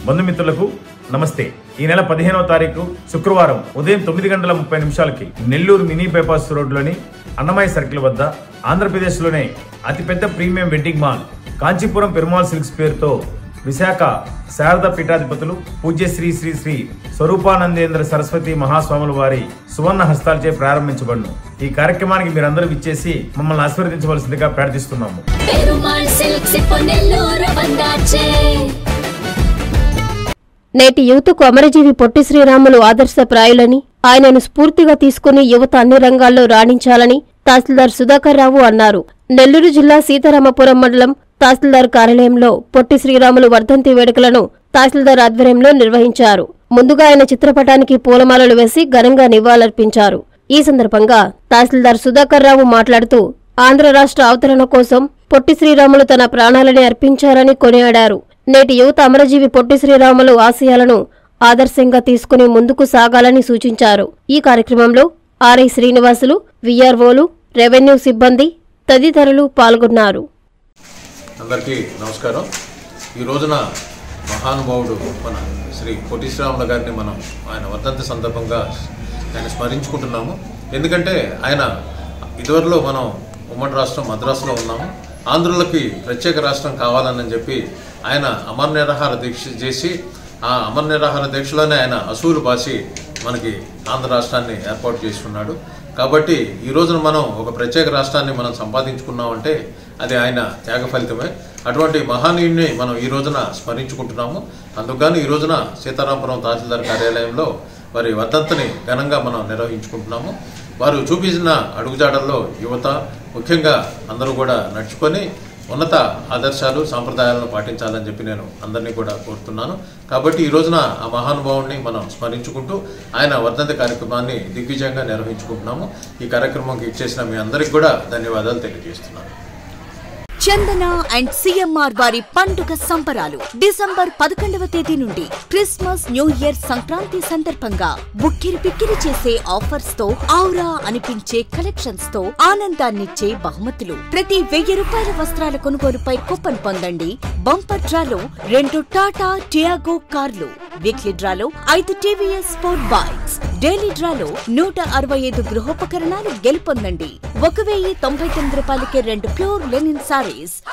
బంధుమిత్రులకు నమస్తే. ఈ నెల 15వ తారీఖు శుక్రవారం ఉదయం 9:30 నెల్లూరు మినీ బైపాస్ రోడ్లోని అన్నమయ్య సర్కిల్ వద్ద ఆంధ్రప్రదేశ్లోనే అతిపెద్ద premium wedding mall Kanchipuram Perumal silks పేరుతో విశాఖ శారద పీఠాధిపతులు పూజ్య శ్రీ శ్రీ శ్రీ స్వరూపానందేంద్ర సరస్వతి మహాస్వాముల వారి సువర్ణ హస్తాలచే ప్రారంభించబడును. ఈ కార్యక్రమానికి మీరందరూ విచ్చేసి మమ్మల్ని ఆశీర్వదించవలసిందిగా ప్రార్థిస్తున్నాము. నేటి యువతకు అమరజీవి పొట్టి శ్రీరాములు ఆదర్శప్రాయులని, ఆయనను స్ఫూర్తిగా తీసుకుని యువత అన్ని రంగాల్లో రాణించాలని తహసీల్దార్ సుధాకర్ రావు అన్నారు. నెల్లూరు జిల్లా సీతారామపురం మండలం తహసీల్దార్ కార్యాలయంలో పొట్టి శ్రీరాములు వర్ధంతి వేడుకలను తహసీల్దార్ ఆధ్వర్యంలో నిర్వహించారు. ముందుగా ఆయన చిత్రపటానికి పూలమాలలు వేసి ఘనంగా నివాళులర్పించారు. ఈ సందర్భంగా తహసీల్దార్ సుధాకర్ రావు మాట్లాడుతూ ఆంధ్ర రాష్ట్ర అవతరణ కోసం పొట్టి శ్రీరాములు తన ప్రాణాలని అర్పించారని కొనియాడారు. నేటి యువత అమరజీవి పొట్టి శ్రీరాములు ఆశయాలను ఆదర్శంగా తీసుకుని ముందుకు సాగాలని సూచించారు. ఈ కార్యక్రమంలో ఆర్ఐ శ్రీనివాసులు, విఆర్ఓలు, రెవెన్యూ సిబ్బంది తదితరులు పాల్గొన్నారు. అందరికీ నమస్కారం. ఈ రోజున మహానుభావుడు మన శ్రీ పొట్టి శ్రీరాములు గారిని మనం ఆయన వర్ధంతి సందర్భంగా ఆయన స్మరించుకుంటున్నాము. ఎందుకంటే ఆయన ఇదివరలో మనం ఉమ్మడి రాష్ట్రం మద్రాసులో ఉన్నాము. ఆంధ్రులకి ప్రత్యేక రాష్ట్రం కావాలని చెప్పి ఆయన అమర నిరాహార దీక్ష చేసి ఆ అమర నిరాహార దీక్షలోనే ఆయన అసూలు బాసి మనకి ఆంధ్ర రాష్ట్రాన్ని ఏర్పాటు చేసుకున్నాడు. కాబట్టి ఈ రోజున మనం ఒక ప్రత్యేక రాష్ట్రాన్ని మనం సంపాదించుకున్నామంటే అది ఆయన త్యాగ ఫలితమే. అటువంటి మహానీయుడిని మనం ఈ రోజున స్మరించుకుంటున్నాము. అందుకని ఈ రోజున సీతారామపురం తహసీల్దార్ కార్యాలయంలో వారి వర్ధంతిని ఘనంగా మనం నిర్వహించుకుంటున్నాము. వారు చూపించిన అడుగుజాడల్లో యువత ముఖ్యంగా అందరూ కూడా నడుచుకొని ఉన్నత ఆదర్శాలు సాంప్రదాయాలను పాటించాలని చెప్పి నేను అందరినీ కూడా కోరుతున్నాను. కాబట్టి ఈ రోజున ఆ మహానుభావుడిని మనం స్మరించుకుంటూ ఆయన వర్ధంతి కార్యక్రమాన్ని దిగ్విజయంగా నిర్వహించుకుంటున్నాము. ఈ కార్యక్రమంకి ఇచ్చేసిన మీ అందరికీ కూడా ధన్యవాదాలు తెలియజేస్తున్నాను. చందన అండ్ సిఎంఆర్ వారి పండుగ సంబరాలు డిసెంబర్ 11వ తేదీ నుండి క్రిస్మస్, న్యూ ఇయర్, సంక్రాంతి సందర్భంగా బుక్కిరి పిక్కిరి చేసే ఆఫర్స్ తో, ఔరా అనిపించే కలెక్షన్స్ తో ఆనందాన్నిచ్చే బహుమతులు. ప్రతి 1000 రూపాయల వస్త్రాల కొనుగోలుపై కూపన్ పొందండి. బంపర్ డ్రాలో 2 టాటా టియాగో కార్లు, వీక్లీ డ్రాలో 5 టీవీఎస్ స్పోర్ట్ బైక్స్, డైలీ డ్రాలో 165 గృహోపకరణాలు గెలుపొందండి. 1099 రూపాయలకే 2 ప్యూర్ లెనిన్ సారీస్,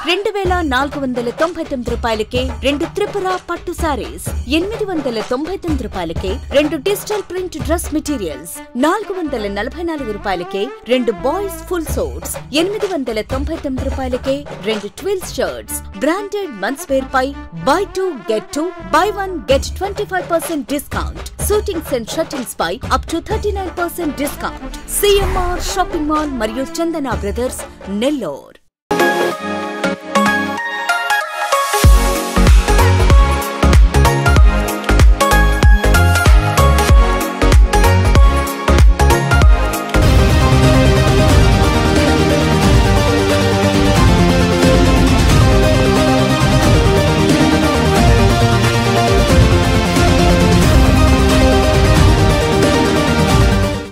2499 రూపాయలకే 2 త్రిపుర పట్టు సారీస్, 899 రూపాయలకే 2 డిజిటల్ ప్రింట్ డ్రెస్ మెటీరియల్స్, 444 రూపాయలకే 2 బాయ్స్ ఫుల్ సోట్స్, 899 రూపాయలకే 2 twills shirts. Branded mens wear పై buy 2 get 2, buy 1 get 25% discount. Suitings and shirtings పై up to 39% discount. CMR shopping mall మరియు చందన బ్రదర్స్, నెల్లూరు.